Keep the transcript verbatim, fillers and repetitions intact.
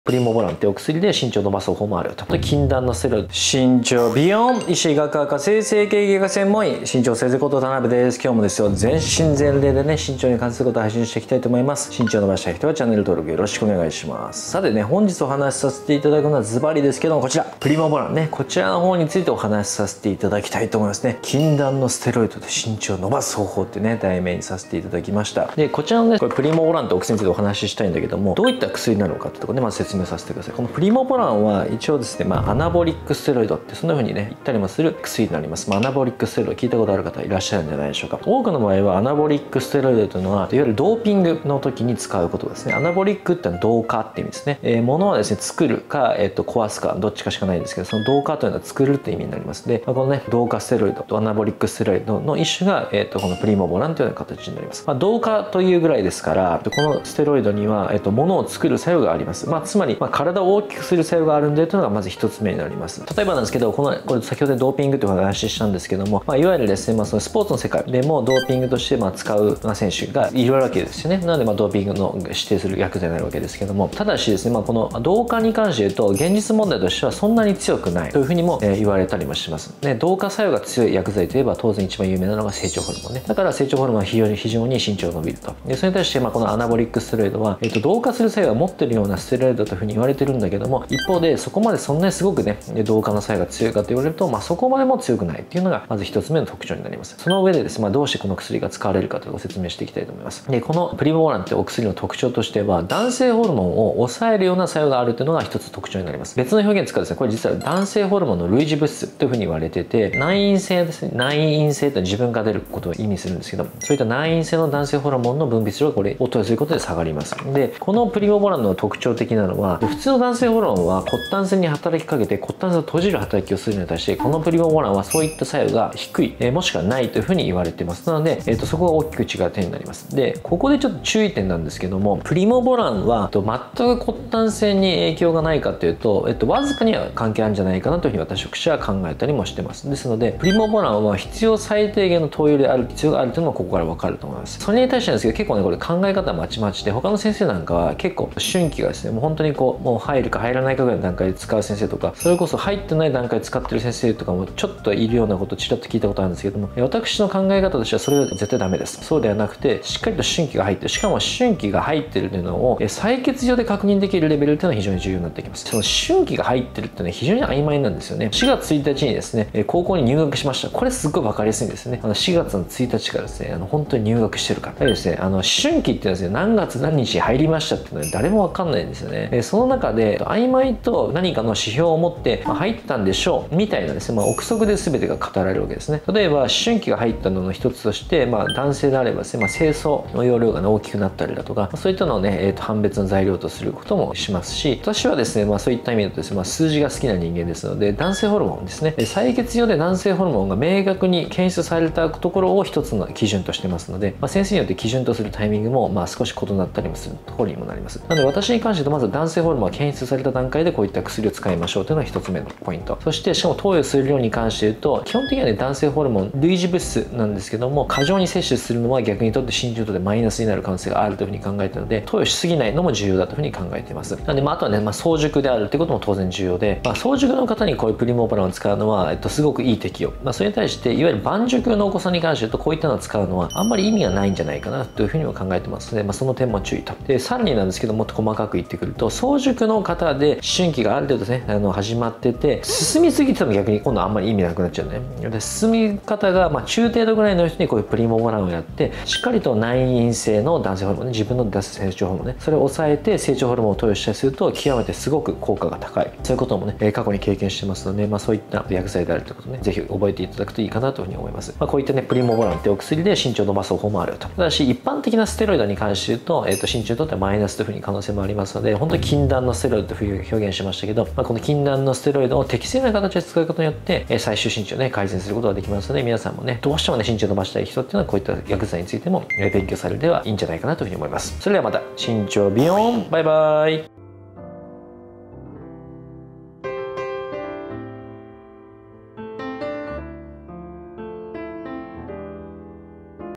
プリモボランってお薬で身長を伸ばす方法もあると。禁断のステロイド。身長ビヨン医師医学科生成系外科専門医身長整形こと田辺です。今日もですよ、全身全霊でね身長に関することを配信していきたいと思います。身長を伸ばしたい人はチャンネル登録よろしくお願いします。さてね、本日お話しさせていただくのはズバリですけども、こちらプリモボランね、こちらの方についてお話しさせていただきたいと思いますね。禁断のステロイドで身長を伸ばす方法ってね、題名にさせていただきました。でこちらのね、これプリモボランってお薬についてお話ししたいんだけども、どういった薬なのかってところね、まず説明させてください。このプリモボランは一応ですね、まあ、アナボリックステロイドってそんな風にね言ったりもする薬になります。まあ、アナボリックステロイド聞いたことある方いらっしゃるんじゃないでしょうか。多くの場合はアナボリックステロイドというのはいわゆるドーピングの時に使うことですね。アナボリックってのは同化って意味ですね。えー、物はですね作るか、えー、と壊すかどっちかしかないんですけど、その同化というのは作るって意味になりますで、まあ、このね同化ステロイドとアナボリックステロイドの一種が、えー、とこのプリモボランというような形になります。まあ、同化というぐらいですから、このステロイドには、えー、と物を作る作用があります。まあ、つまり、まあ、体を大きくする作用があるんでというのがまず一つ目になります。例えばなんですけど、このこれ先ほどドーピングという話したんですけども、まあ、いわゆるですね、まあ、そのスポーツの世界でもドーピングとしてまあ使う選手がいるわけですよね。なのでまあドーピングの指定する薬剤になるわけですけども、ただしですね、まあ、この同化に関して言うと現実問題としてはそんなに強くないというふうにも、えー、言われたりもします。ね、同化作用が強い薬剤といえば当然一番有名なのが成長ホルモンね。だから成長ホルモンは非常に非常に身長が伸びると。でそれに対してまあこのアナボリックステロイドは、えー、と同化する作用を持っているようなステロイドというふうに言われてるんだけども、一方でそこまでそんなにすごくね同化の作用が強いかと言われると、まあ、そこまでも強くないっていうのがまず一つ目の特徴になります。その上でですね、まあ、どうしてこの薬が使われるかというのをご説明していきたいと思います。でこのプリモボランってお薬の特徴としては、男性ホルモンを抑えるような作用があるというのが一つ特徴になります。別の表現使うですね、これ実は男性ホルモンの類似物質というふうに言われてて、内因性ですね、内因性って自分が出ることを意味するんですけど、そういった内因性の男性ホルモンの分泌量がこれを投与することで下がります。でこのプリモボランの特徴的なのは、普通の男性ホルモンは骨端線に働きかけて骨端線を閉じる働きをするのに対して、このプリモボランはそういった作用が低い、えー、もしくはないというふうに言われています。なので、えー、とそこが大きく違う点になります。でここでちょっと注意点なんですけども、プリモボランはと全く骨端線に影響がないかというと、えっと、わずかには関係あるんじゃないかなというふうに私は考えたりもしてます。ですのでプリモボランは必要最低限の投与である必要があるというのがここから分かると思います。それに対してなんですけど、結構ねこれ考え方まちまちで、他の先生なんかは結構春季がですね、もう本当にこうもう入るか入らないかぐらいの段階で使う先生とか、それこそ入ってない段階で使ってる先生とかもちょっといるようなことをちらっと聞いたことあるんですけども、私の考え方としてはそれは絶対ダメです。そうではなくて、しっかりと春季が入ってる、しかも春季が入ってるというのを採血上で確認できるレベルというのは非常に重要になってきます。その春季が入ってるっていうのは非常に曖昧なんですよね。しがつついたちにですね高校に入学しました。これすっごい分かりやすいんですね。あのしがつのついたちからですね、あの本当に入学してるから。ですね、あの春季っていうのはですね、何月何日入りましたっていうのは誰も分かんないんですよね。でその中で曖昧と何かの指標を持って、まあ、入ったんでしょうみたいなですね、まあ、憶測で全てが語られるわけですね。例えば思春期が入ったのの一つとして、まあ、男性であればですね、まあ、精巣の容量が、ね、大きくなったりだとか、そういったのをね、えー、と判別の材料とすることもしますし、私はですね、まあ、そういった意味だとですね、まあ、数字が好きな人間ですので、男性ホルモンですね、採血上で男性ホルモンが明確に検出されたところを一つの基準としてますので、まあ、先生によって基準とするタイミングもまあ少し異なったりもするところにもなります。なので私に関して言うと、まず男性ホルモンが検出された段階でこういった薬を使いましょうというのが一つ目のポイント。そしてしかも投与する量に関して言うと、基本的にはね男性ホルモン類似物質なんですけども、過剰に摂取するのは逆にとって身長とでマイナスになる可能性があるというふうに考えているので、投与しすぎないのも重要だというふうに考えています。なので、まあ、あとはね、まあ、早熟であるということも当然重要で、まあ、早熟の方にこういうプリモボランを使うのは、えっと、すごくいい適用、まあ、それに対していわゆる晩熟のお子さんに関して言うと、こういったのを使うのはあんまり意味がないんじゃないかなというふうにも考えてますので、まあ、その点も注意と。でさらになんですけど、もっと細かく言ってくると、早熟の方で思春期がある程度ですねあの始まってて、進みすぎても逆に今度はあんまり意味なくなっちゃうね。で進み方がまあ中程度ぐらいの人にこういうプリモボランをやって、しっかりと内因性の男性ホルモンね、自分の出す成長ホルモンね、それを抑えて成長ホルモンを投与したりすると極めてすごく効果が高い、そういうこともね過去に経験してますので、まあ、そういった薬剤であるということね、ぜひ覚えていただくといいかなというふうに思います。まあ、こういったねプリモボランってお薬で身長を伸ばす方法もあると。ただし一般的なステロイドに関して言うと、えー、と身長にとってはマイナスというふうに可能性もありますので、本当に禁断のステロイドという表現しましたけど、まあ、この禁断のステロイドを適正な形で使うことによって、えー、最終身長をね改善することができますので、皆さんもねどうしてもね身長を伸ばしたい人っていうのはこういった薬剤についても勉強されるではいいんじゃないかなというふうに思います。それではまた身長ビヨーン、バイバイ。